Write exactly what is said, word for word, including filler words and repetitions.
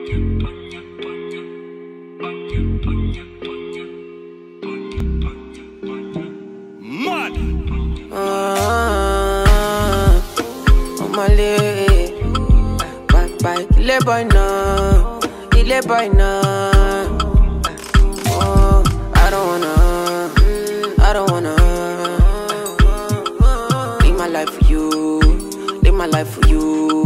Mad. Ah, on my leg. Bye bye, il est boy now, il est boy now. Oh, I don't wanna, I don't wanna live my life for you, live my life for you.